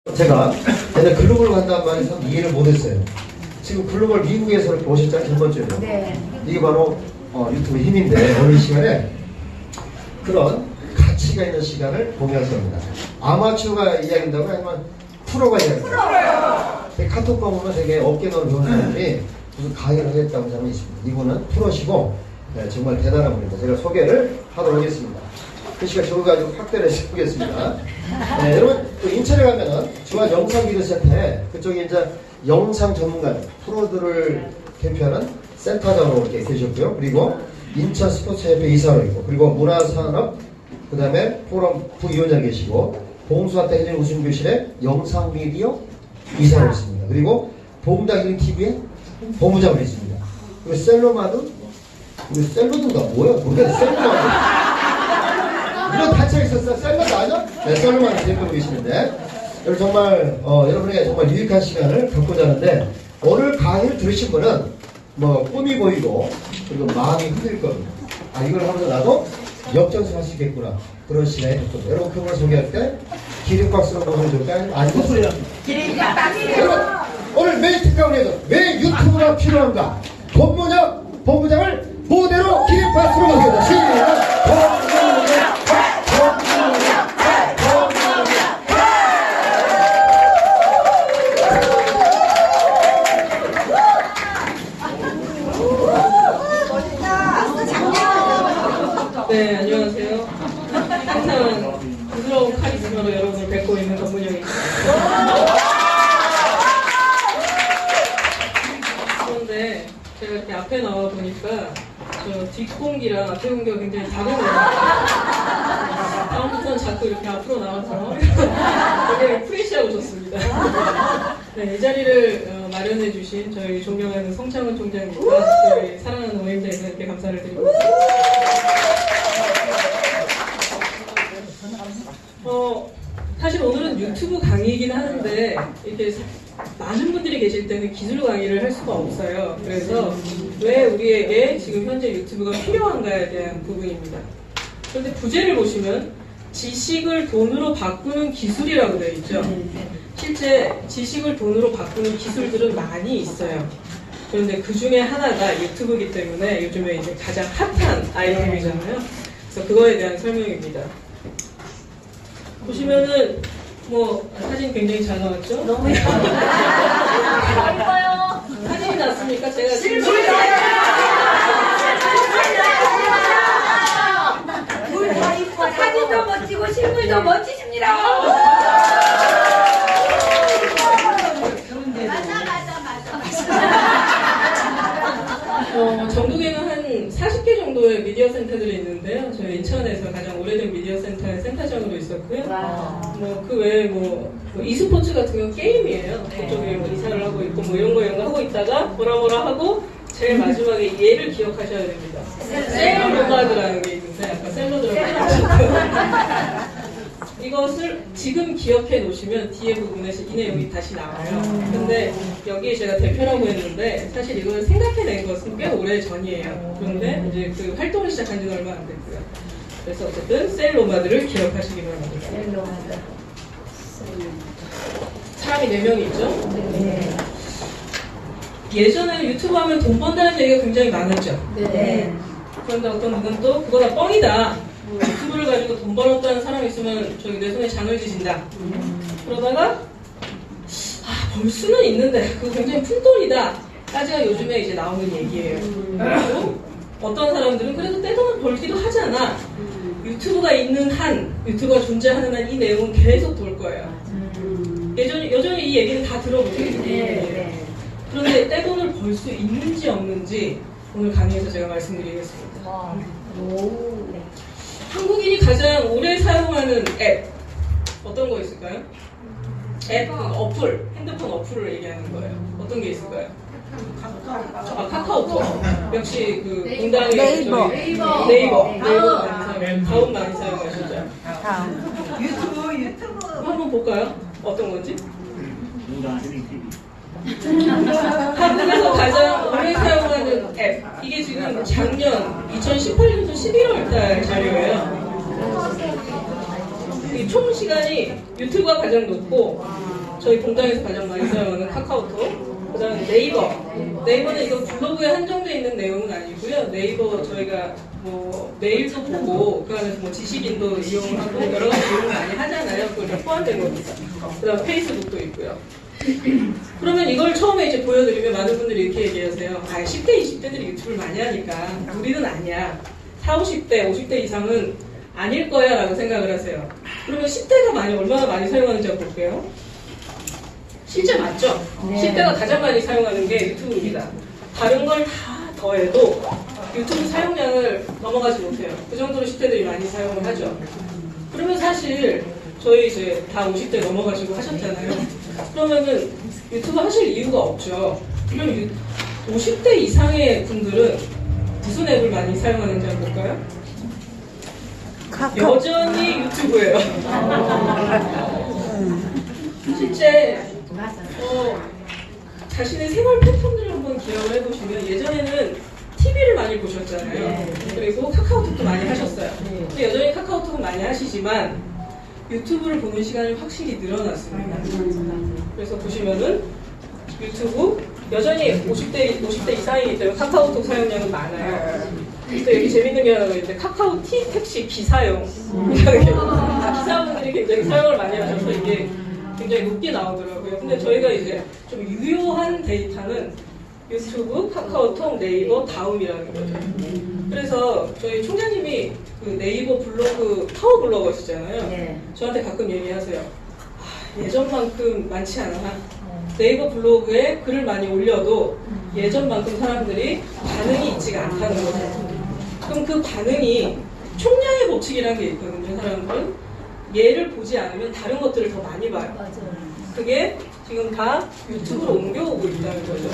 제가 옛날 글로벌 간다는 말이 참 이해를 못했어요. 지금 글로벌 미국에서 보셨잖아요, 첫 번째로. 네. 이게 바로 유튜브 힘인데 오늘 이 시간에 그런 가치가 있는 시간을 공유할 겁니다. 아마추어가 이야기한다고 아니면 프로가 이야기한다고. 카톡 보면 되게 어깨너를 배운 사람이 무슨 강의를 하겠다고 하는 사람이 있습니다. 이분은 프로시고 네, 정말 대단한 분입니다. 제가 소개를 하도록 하겠습니다. 그 시간 저거 가지고 확대를 해보겠습니다. 네, 여러분 또 인천에 가면은 중앙 영상기술센터에 그쪽에 이제 영상 전문가 프로들을 대표하는 센터장으로 이렇게 계셨고요. 그리고 인천 스포츠협회 이사로 있고, 그리고 문화산업 그 다음에 포럼 부위원장 계시고, 봉수아태 해전 우승교실의 영상미디어 이사로 있습니다. 그리고 보험당 TV의 본부장으로 있습니다. 그리고 셀로마드, 우리 셀로드인가 뭐야? 모르겠네. 셀로마드. 이런 단체가 있었어요. 셀러드 아니야? 네, 셀러만 대표로 계시는데 여러분 정말 여러분에게 정말 유익한 시간을 갖고자 하는데, 오늘 강의를 들으신 분은 뭐 꿈이 보이고 그리고 마음이 흔들 겁니다. 아, 이걸 하면서 나도 역전승할 수 있겠구나, 그런 시간이 될 겁니다. 여러분 그걸 소개할 때 기립박수로 보면 좋을까요? 아니면 소리야? 기립박수! 여러분 오늘 메인 특강을 해서 왜 유튜브가 필요한가? 본부장을 무대로 기립박수로 모십니다. 시작! 네, 안녕하세요. 항상 부드러운 카리스마로 여러분을 뵙고 있는 권문영입니다. 그런데 제가 이렇게 앞에 나와 보니까 저 뒷공기랑 앞에 공기가 굉장히 다른 것 같아요. 다음부터는 자꾸 이렇게 앞으로 나와서 굉장히 프레시하고 좋습니다. 네, 이 자리를 마련해 주신 저희 존경하는 성창훈 총장님과 저희 사랑하는 오임장님께 감사를 드리고 사실 오늘은 유튜브 강의이긴 하는데 이렇게 많은 분들이 계실 때는 기술 강의를 할 수가 없어요. 그래서 왜 우리에게 지금 현재 유튜브가 필요한가에 대한 부분입니다. 그런데 부제를 보시면 지식을 돈으로 바꾸는 기술이라고 되어 있죠. 실제 지식을 돈으로 바꾸는 기술들은 많이 있어요. 그런데 그 중에 하나가 유튜브이기 때문에 요즘에 이제 가장 핫한 아이템이잖아요. 그래서 그거에 대한 설명입니다. 보시면은 뭐 사진 굉장히 잘 나왔죠? 너무 예뻐요. 사진이 났습니까? 제가 지금 물더 이뻐. 사진도 멋지고 실물도 멋지십니다. 전국에는 한 40개 정도의 미디어 센터들이 있는데요. 저희 인천에서 가장 오래된 미디어 센터의 센터장으로 있었고요. 뭐 그 외에 뭐 e스포츠 같은 건 게임이에요. 그쪽에 뭐 이사를 하고 있고 뭐 이런 거 하고 있다가 뭐라 하고 제일 마지막에 얘를 기억하셔야 됩니다. 셀러마드라는 게 있는데 아까 셀러드라고 하셨죠. 이것을 지금 기억해 놓으시면 뒤에 부분에서 이 내용이 다시 나와요. 근데 여기에 제가 대표라고 했는데 사실 이걸 생각해낸 것은 꽤 오래 전이에요. 그런데 이제 그 활동을 시작한 지는 얼마 안 됐고요. 그래서 어쨌든 셀로마드를 기억하시기 바랍니다. 셀로마드. 사람이 4명이 있죠? 네. 예전에는 유튜브 하면 돈 번다는 얘기가 굉장히 많았죠. 네. 그런데 어떤 분은 또 그거 다 뻥이다. 유튜브를 가지고 돈 벌었다는 사람이 있으면 저기 내 손에 장을 지진다. 그러다가 벌 수는 있는데 그거 굉장히 푼돈이다 까지가 요즘에 이제 나오는 얘기예요. 그리고 어떤 사람들은 그래도 떼돈을 벌기도 하잖아. 유튜브가 있는 한, 유튜브가 존재하는 한 이 내용은 계속 돌 거예요. 여전히 이 얘기는 다 들어보세요. 네. 그런데 떼돈을 벌 수 있는지 없는지 오늘 강의에서 제가 말씀드리겠습니다. 오. 한국인이 가장 오래 사용하는 앱 어떤 거 있을까요? 앱, 어플, 핸드폰 어플을 얘기하는 거예요. 어떤 게 있을까요? 카카오톡. 역시 그 공당의 네이버 다음 많이 사용하시죠? 유튜브. 한번 볼까요? 어떤 건지? 한국에서 가장 오래 사용하는 앱, 이게 지금 작년 2018년도 11월달 자료예요. 이 총 시간이 유튜브가 가장 높고 저희 공장에서 가장 많이 사용하는 카카오톡, 그다음에 네이버는 이거 블로그에 한정되어 있는 내용은 아니고요. 네이버 저희가 뭐 메일도 보고 그 안에서 뭐 지식인도 이용하고 여러 가지 이용을 많이 하잖아요. 그거 다 포함된 겁니다. 그다음 페이스북도 있고요. 그러면 이걸 처음에 이제 보여드리면 많은 분들이 이렇게 얘기하세요. 10대, 20대들이 유튜브를 많이 하니까 우리는 아니야. 40, 50대, 50대 이상은 아닐 거야 라고 생각을 하세요. 그러면 10대가 얼마나 많이 사용하는지 한번 볼게요. 실제 맞죠? 10대가 가장 많이 사용하는 게 유튜브입니다. 다른 걸 다 더해도 유튜브 사용량을 넘어가지 못해요. 그 정도로 10대들이 많이 사용을 하죠. 그러면 사실 저희 이제 다 50대 넘어가시고 하셨잖아요. 그러면은 유튜브 하실 이유가 없죠. 그럼 50대 이상의 분들은 무슨 앱을 많이 사용하는지 한번 볼까요? 여전히 유튜브예요. 실제 자신의 생활 패턴들을 한번 기억을 해보시면 예전에는 TV를 많이 보셨잖아요. 그리고 카카오톡도 많이 하셨어요. 근데 여전히 카카오톡은 많이 하시지만 유튜브를 보는 시간이 확실히 늘어났습니다. 그래서 보시면은 유튜브 여전히 50대 이상이기 때문에 카카오톡 사용량은 많아요. 근데 여기 재밌는 게 하나 있는데 카카오 T 택시 기사용 기사분들이 굉장히 사용을 많이 하셔서 이게 굉장히 높게 나오더라고요. 근데 저희가 이제 좀 유효한 데이터는 유튜브, 카카오톡, 네이버, 다음이라는 거죠. 그래서 저희 총장님이 그 네이버 블로그 파워 블로거시잖아요. 저한테 가끔 얘기하세요. 예전만큼 많지 않아. 네이버 블로그에 글을 많이 올려도 예전만큼 사람들이 반응이 있지가 않다는 거죠. 그럼 그 반응이 총량의 법칙이라는 게 있거든요. 사람들은 얘를 보지 않으면 다른 것들을 더 많이 봐요. 그게 지금 다 유튜브로 옮겨오고 있다는 거죠.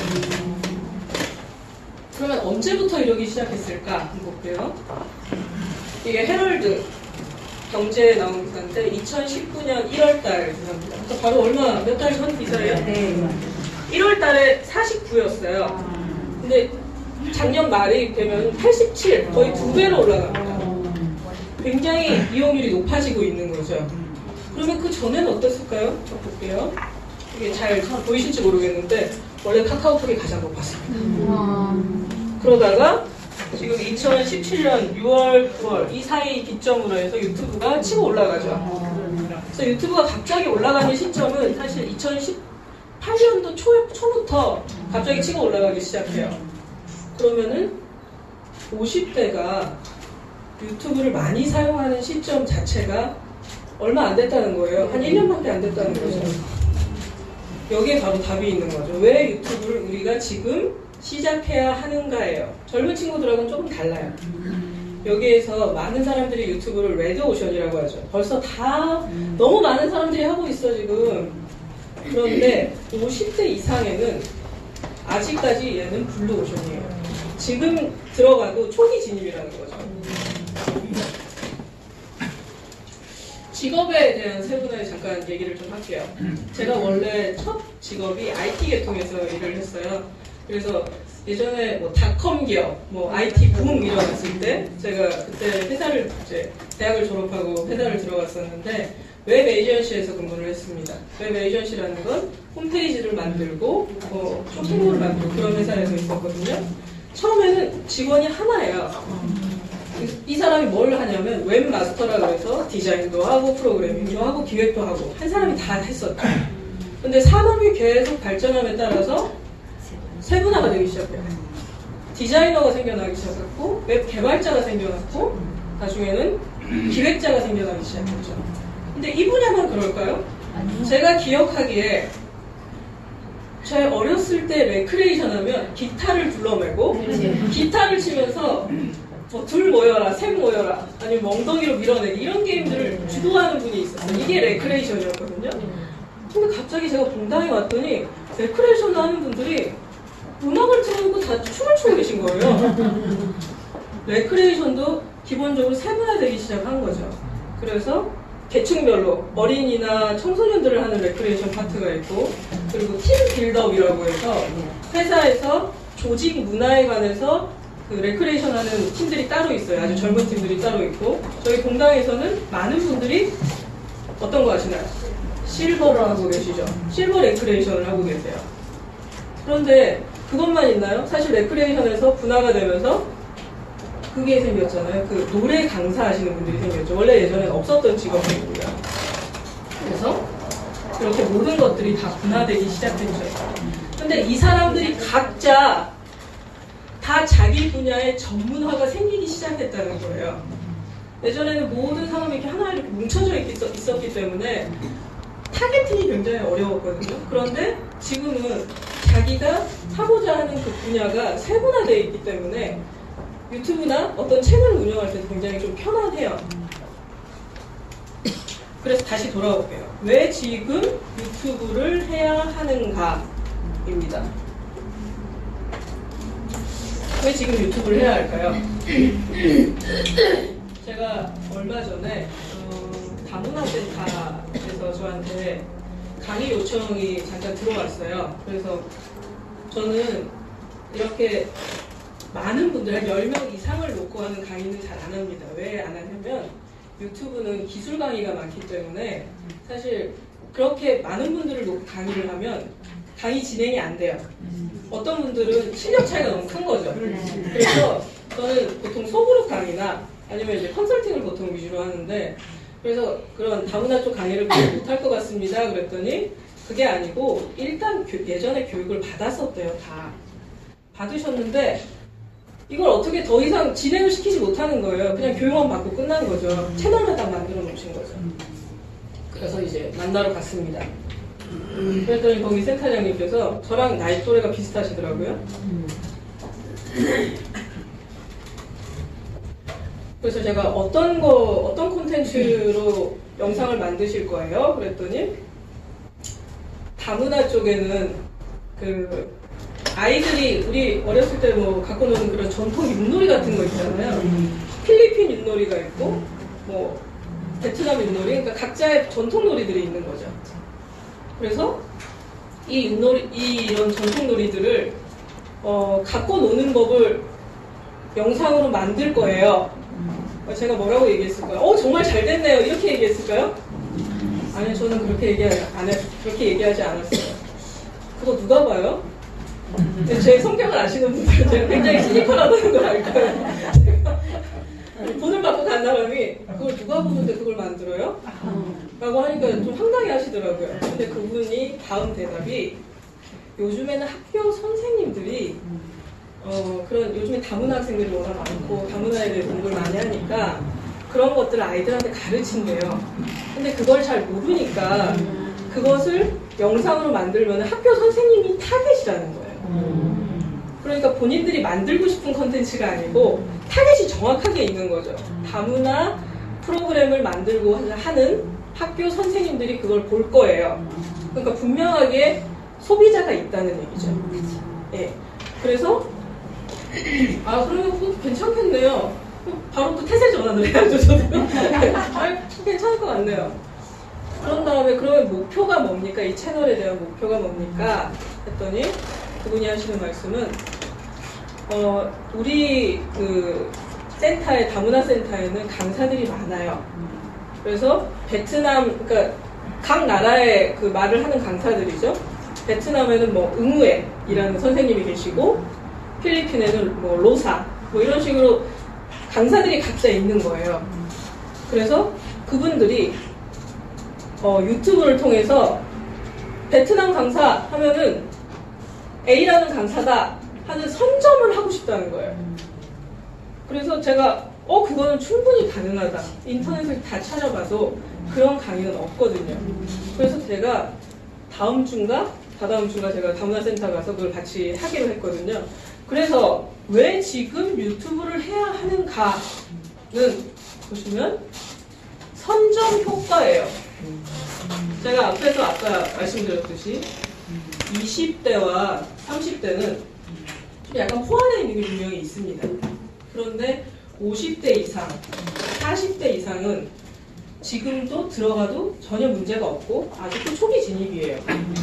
그러면 언제부터 이러기 시작했을까? 한번 볼게요. 이게 헤럴드 경제에 나온 기사인데 2019년 1월달 기사입니다. 그래서 바로 몇 달 전 기사예요? 1월달에 49였어요. 근데 작년 말이 되면 87, 거의 2배로 올라갑니다. 굉장히 이용률이 높아지고 있는 거죠. 그러면 그 전에는 어땠을까요? 저 볼게요. 이게 잘 보이실지 모르겠는데 원래 카카오톡이 가장 높았습니다. 그러다가 지금 2017년 6월, 9월 이 사이 기점으로 해서 유튜브가 치고 올라가죠. 그래서 유튜브가 갑자기 올라가는 시점은 사실 2018년도 초부터 갑자기 치고 올라가기 시작해요. 그러면은 50대가 유튜브를 많이 사용하는 시점 자체가 얼마 안 됐다는 거예요. 한 1년밖에 안 됐다는 거죠. 여기에 바로 답이 있는 거죠. 왜 유튜브를 우리가 지금 시작해야 하는가예요. 젊은 친구들하고는 조금 달라요. 여기에서 많은 사람들이 유튜브를 레드오션이라고 하죠. 벌써 다 너무 많은 사람들이 하고 있어 지금. 그런데 50대 이상에는 아직까지 얘는 블루오션이에요. 지금 들어가도 초기 진입이라는 거죠. 직업에 대한 세분화에 잠깐 얘기를 좀 할게요. 제가 원래 첫 직업이 IT 계통에서 일을 했어요. 그래서 예전에 뭐 닷컴 기업, 뭐 IT 붐 일어났을 때 제가 그때 회사를 이제 대학을 졸업하고 회사를 들어갔었는데 웹 에이전시에서 근무를 했습니다. 웹 에이전시라는 건 홈페이지를 만들고 쇼핑몰을 만들고 그런 회사에서 있었거든요. 처음에는 직원이 하나예요. 이 사람이 뭘 하냐면 웹마스터라고 해서 디자인도 하고 프로그래밍도 하고 기획도 하고 한 사람이 다 했었죠. 근데 산업이 계속 발전함에 따라서 세분화가 되기 시작해요. 디자이너가 생겨나기 시작했고 웹 개발자가 생겨났고 나중에는 기획자가 생겨나기 시작했죠. 근데 이 분야만 그럴까요? 제가 기억하기에 제 어렸을 때 레크레이션 하면 기타를 둘러매고 기타를 치면서 둘 모여라, 셋 모여라, 아니면 멍덩이로 밀어내기 이런 게임들을 주도하는 분이 있었어요. 이게 레크레이션이었거든요. 근데 갑자기 제가 봉당에 왔더니 레크레이션 하는 분들이 음악을 틀어놓고 다 춤을 추고 계신 거예요. 레크레이션도 기본적으로 세분화되기 시작한 거죠. 그래서 계층별로 어린이나 청소년들을 하는 레크레이션 파트가 있고 그리고 팀 빌드업이라고 해서 회사에서 조직 문화에 관해서 그 레크레이션 하는 팀들이 따로 있어요. 아주 젊은 팀들이 따로 있고 저희 공당에서는 많은 분들이 어떤 거 하시나요? 실버를 하고 계시죠. 실버 레크레이션을 하고 계세요. 그런데 그것만 있나요? 사실 레크레이션에서 분화가 되면서 그게 생겼잖아요. 그 노래 강사 하시는 분들이 생겼죠. 원래 예전엔 없었던 직업이고요. 그래서 그렇게 모든 것들이 다 분화되기 시작했죠. 근데 이 사람들이 각자 다 자기 분야의 전문화가 생기기 시작했다는 거예요. 예전에는 모든 사람이 이렇게 하나 이렇게 뭉쳐져 있었기 때문에 타겟팅이 굉장히 어려웠거든요. 그런데 지금은 자기가 하고자 하는 그 분야가 세분화되어 있기 때문에 유튜브나 어떤 채널을 운영할 때도 굉장히 좀 편안해요. 그래서 다시 돌아올게요. 왜 지금 유튜브를 해야 하는가입니다. 왜 지금 유튜브를 해야 할까요? 제가 얼마 전에 다문화센터에서 저한테 강의 요청이 잠깐 들어왔어요. 그래서 저는 이렇게 많은 분들, 한 10명 이상을 놓고 하는 강의는 잘 안 합니다. 왜 안 하냐면 유튜브는 기술 강의가 많기 때문에 사실 그렇게 많은 분들을 놓고 강의를 하면 강의 진행이 안 돼요. 어떤 분들은 실력 차이가 너무 큰 거죠. 그래서 저는 보통 소그룹 강의나 아니면 이제 컨설팅을 보통 위주로 하는데, 그래서 그런 다문화 쪽 강의를 못할 것 같습니다. 그랬더니 그게 아니고 일단 예전에 교육을 받았었대요. 다 받으셨는데 이걸 어떻게 더 이상 진행을 시키지 못하는 거예요. 그냥 교육만 받고 끝난 거죠. 채널만 딱 만들어 놓으신 거죠. 그래서 이제 만나러 갔습니다. 그랬더니 거기 센터장님께서 저랑 나이 또래가 비슷하시더라고요. 그래서 제가 어떤 콘텐츠로 영상을 만드실 거예요? 그랬더니 다문화 쪽에는 그 아이들이 우리 어렸을 때 뭐 갖고 노는 그런 전통 윷놀이 같은 거 있잖아요. 필리핀 윷놀이가 있고 뭐 베트남 윷놀이, 그러니까 각자의 전통 놀이들이 있는 거죠. 그래서 이 윷놀이, 이런 전통 놀이들을 갖고 노는 법을 영상으로 만들 거예요. 제가 뭐라고 얘기했을까요? 정말 잘 됐네요. 이렇게 얘기했을까요? 아니요, 저는 그렇게 얘기하지 않았어요. 그거 누가 봐요? 제 성격을 아시는 분들은 제가 굉장히 시니컬하다는 걸 알까요? 돈을 받고 간 사람이 그걸 누가 보는데 그걸 만들어요? 라고 하니까 좀 황당해 하시더라고요. 근데 그분이 다음 대답이 요즘에는 학교 선생님들이 그런 요즘에 다문화 학생들이 워낙 많고 다문화에 대해 공부를 많이 하니까 그런 것들을 아이들한테 가르친대요. 근데 그걸 잘 모르니까 그것을 영상으로 만들면 학교 선생님이 타겟이라는 거예요. 그러니까 본인들이 만들고 싶은 컨텐츠가 아니고 타겟이 정확하게 있는 거죠. 다문화 프로그램을 만들고 하는 학교 선생님들이 그걸 볼 거예요. 그러니까 분명하게 소비자가 있다는 얘기죠. 예. 그래서 그러면 그거 괜찮겠네요. 바로 또 태세 전환을 해야죠, 저도. 괜찮을 것 같네요. 그런 다음에 그러면 목표가 뭡니까? 이 채널에 대한 목표가 뭡니까? 했더니 그분이 하시는 말씀은 우리 그 센터에, 다문화 센터에는 강사들이 많아요. 그래서 베트남, 그러니까 각 나라의 그 말을 하는 강사들이죠. 베트남에는 뭐 응우에이라는 선생님이 계시고 필리핀에는 뭐 로사 뭐 이런 식으로 강사들이 각자 있는 거예요. 그래서 그분들이 유튜브를 통해서 베트남 강사 하면은 A라는 강사다 하는 선점을 하고 싶다는 거예요. 그래서 제가 그거는 충분히 가능하다. 인터넷을 다 찾아봐도 그런 강의는 없거든요. 그래서 제가 다다음 주인가 제가 다문화센터 가서 그걸 같이 하기로 했거든요. 그래서 왜 지금 유튜브를 해야 하는가는 보시면 선점 효과예요. 제가 앞에서 아까 말씀드렸듯이 20대와 30대는 약간 호환의 능력이 있습니다. 그런데 50대 이상, 40대 이상은 지금도 들어가도 전혀 문제가 없고 아직도 초기 진입이에요.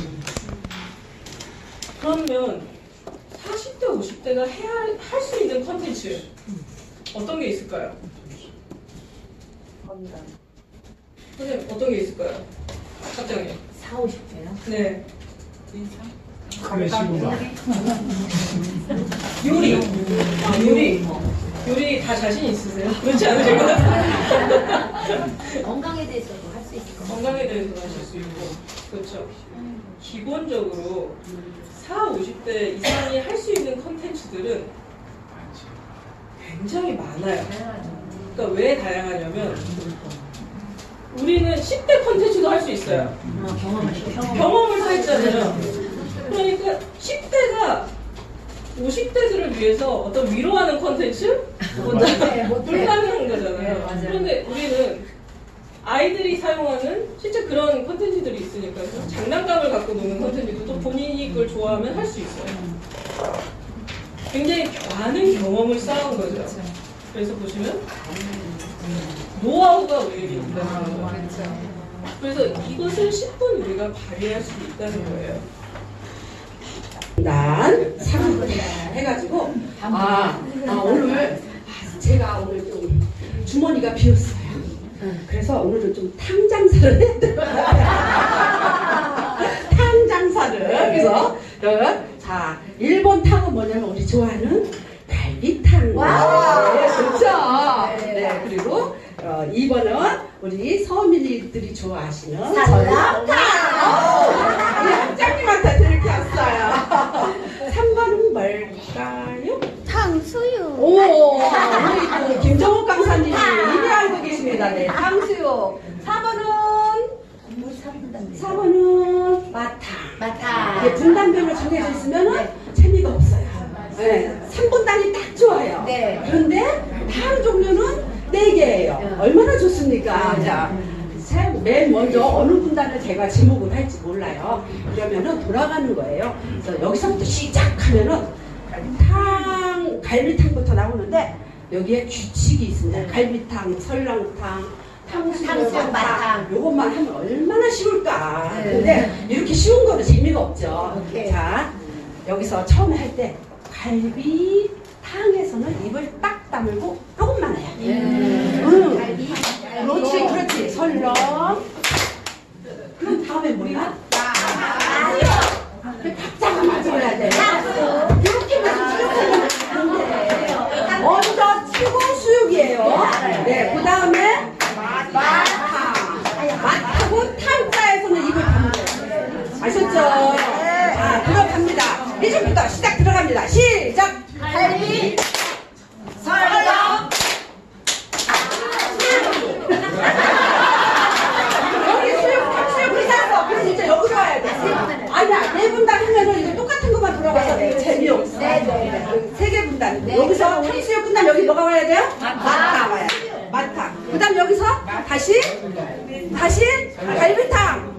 그러면 40대, 50대가 할 수 있는 컨텐츠 어떤 게 있을까요? 선생님 어떤 게 있을까요? 갑자기 4, 50대요? 네 그래 시구가 요리 요리 다 자신 있으세요? 그렇지 않으실 것 같아요. 건강에 대해서도 할 수 있을 것 같아요. 건강에 대해서 하실 수 있고 그렇죠. 기본적으로 4, 50대 이상이 할 수 있는 컨텐츠들은 굉장히 많아요. 그러니까 왜 다양하냐면 우리는 10대 컨텐츠도 할 수 있어요. 경험을 다 했잖아요. 그러니까 10대가 50대들을 위해서 어떤 위로하는 컨텐츠? 불가능한 거잖아요. 네, 맞아요. 그런데 우리는 아이들이 사용하는 실제 그런 컨텐츠들이 있으니까 장난감을 갖고 노는 컨텐츠도 또 본인이 그걸 좋아하면 할 수 있어요. 굉장히 많은 경험을 쌓은 거죠. 그래서 보시면 노하우가 우리에게 있다는 거예요. 그래서 이것을 10분 우리가 발휘할 수 있다는 거예요. 난 사람들 해가지고 오늘 제가 오늘 좀 주머니가 비었어요. 그래서 오늘은 좀 탕장사를 했더라고요. 탕장사를 그래서 자 1번 탕은 뭐냐면 우리 좋아하는 갈비탕. 네, 그렇죠. 네, 그리고 2번은 우리 서민이들이 좋아하시는 설렁탕. 우리 학장님한테 들게 왔어요. 3번은 뭘까요? 탕수육. 오, 우리 또 김정욱 강사님이 이미 알고 계십니다. 네, 탕수육. 4번은 마탕. 이게 분단별로 정해져 있으면 재미가 없어요. 네, 3분단이 딱 좋아요. 네. 그런데 탕 종류는 4개예요. 얼마나 좋습니까? 자, 맨 먼저 어느 분단을 제가 지목을 할지 몰라요. 그러면은 돌아가는 거예요. 그래서 여기서부터 시작하면은 갈비탕부터 나오는데 여기에 규칙이 있습니다. 갈비탕, 설렁탕, 탕수육, 마탕. 요것만 하면 얼마나 쉬울까. 네. 근데 이렇게 쉬운 거는 재미가 없죠. 오케이. 자, 여기서 처음에 할 때 갈비탕에서는 입을 딱 다물고 조금만 해야 돼. 갈비. 그렇지. 설렁. 그럼 다음에 뭐야? 박자가 맞아야 돼. 이렇게 하면 먼저 치고 수육이에요. 네, 그 다음에 맛하고 탕자에서는 입을 다물어요. 아셨죠? 자, 들어갑니다. 이제부터 시작 들어갑니다. 시작! 갈비. 설렁. 여기 탕수육 이상한 그래서 이제 여기로 와야 돼. 아니야, 4분단 하면은 이거 똑같은 것만 돌아가서 재미없어. 네. 3개 분단. 네. 여기서 탕수육 끝나면 여기 뭐가 와야 돼요? 마탕 와야 돼. 마탕. 그 다음 여기서 다시 갈비탕.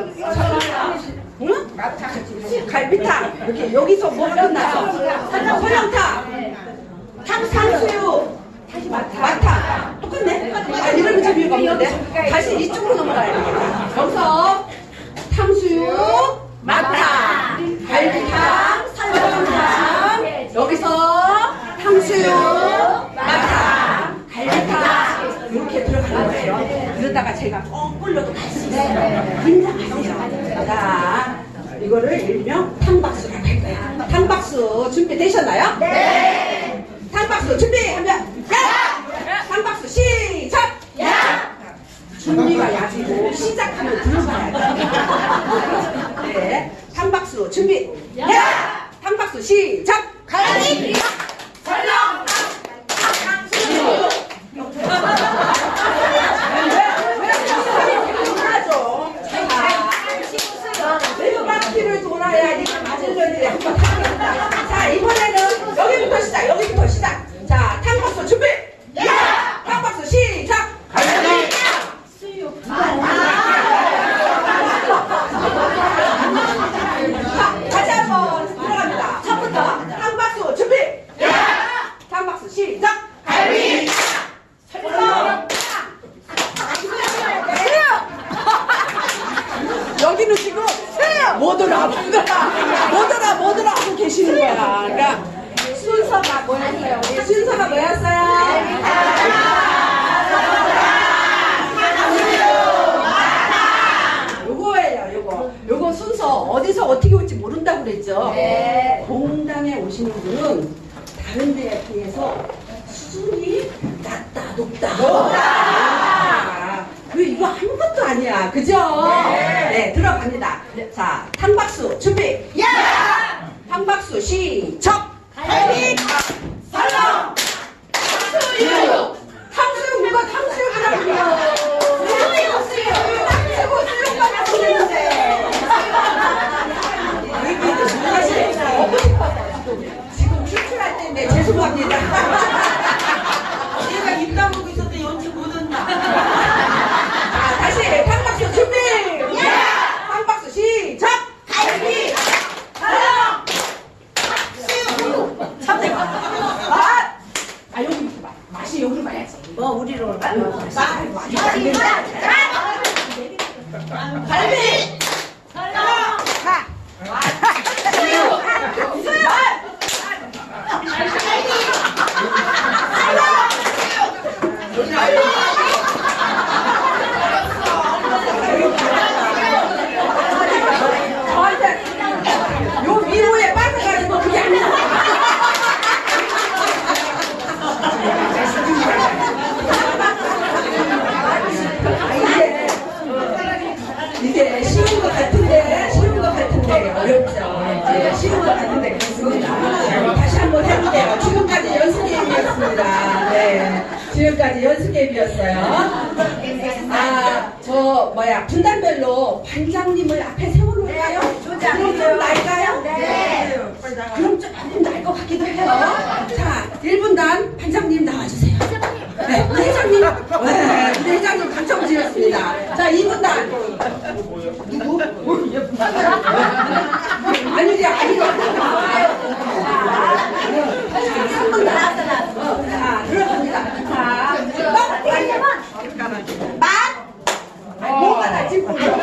응? 갈비탕. 이렇게 여기서 뭐가 끝나서? 설렁탕. 탕수육. 마탕. 똑같네? 이러면 재미가 없는데? 다시 이쪽으로 넘어가야 돼. 여기서 탕수육, 마탕, 갈비탕, 설렁탕. 여기서 탕수육, 마탕, 갈비탕. 이렇게 들어가는 거예요. 그러다가 제가 거꾸로도 갈 수 있어요. 긴장하세요. 자, 이거를 일명 탕박수라고 할 거예요. 탕박수 준비되셨나요? 네. 탕박수 준비하면 야! 탕박수 시작! 야! 준비가 야지고 시작하면 들어가야 돼. 네. 탕박수 준비. 야! 탕박수 시작! 갈비. 설렁. 네 바퀴를 돌아야 이게 맞을런지 한번 해보겠습니다. 자, 이번에는 여기부터 시작. 자, 탕박수 준비. 야! 탕박수 시작. 갈비. 수육. 어떻게 올지 모른다고 그랬죠? 네. 공당에 오시는 분은 다른 데에 비해서 수준이 낮다, 높다. 그리고 이거 아무것도 아니야. 그죠? 네, 들어갑니다. 자, 탕박수 준비. 야! 탕박수 시작! 갈비! 설렁! 탕수육! 탕수육 누가 탕수육이라고요? 탕수육 수육만 하시는데. 먹고 싶어서 지금 출출할 때인데 죄송합니다. 얘가 입 다물고 있었는데 연출 못한다. 자, 다시 탕박수 준비! 탕박수 시작! 갈비! 설렁! 탕수육! 참새맛! 아, 여기부터 봐. 맛이 여기로 가야지. 뭐 우리로 가? 맛이 안 된다. 갈비! 설렁! 요 미로에 빠져가지고 그게 아니야. 이게 쉬운 것 같은데 어렵죠. 네, 쉬운 것 같은데 그렇습니다. 다시 한번 해볼게요. 지금까지 연습 게임이었습니다. 네, 지금까지 연습 게임이었어요. 분단별로 반장님을 앞에 세워놓을까요? 그럼 좀 날까요? 네. 그럼 조금 날 것 같기도 해요. 자, 1분단 반장님 나와주세요. 네, 우리 회장님. 네, 우리 회장님 감정 지었습니다. 자, 2분단. 누구? 아니, 이제 아니고. 3분단. 자, 들어갑니다. 자, 뭐가 날지 몰라.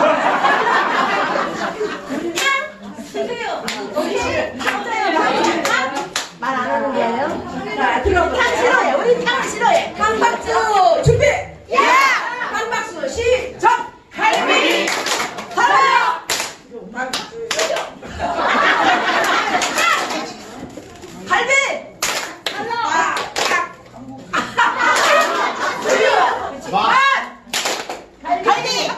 말 안 하는 게요? 자, 들어볼게요. 탕 싫어해. 우리 탕 싫어해. 탕박수 준비! 탕박수 시작! 갈비! 설렁! 갈비! 갈비!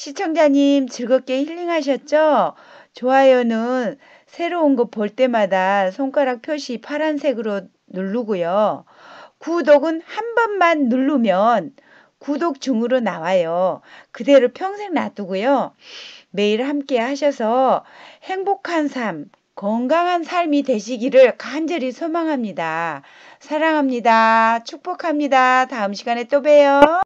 시청자님 즐겁게 힐링하셨죠? 좋아요는 새로운 거 볼 때마다 손가락 표시 파란색으로 누르고요. 구독은 한 번만 누르면 구독 중으로 나와요. 그대로 평생 놔두고요. 매일 함께 하셔서 행복한 삶, 건강한 삶이 되시기를 간절히 소망합니다. 사랑합니다. 축복합니다. 다음 시간에 또 봬요.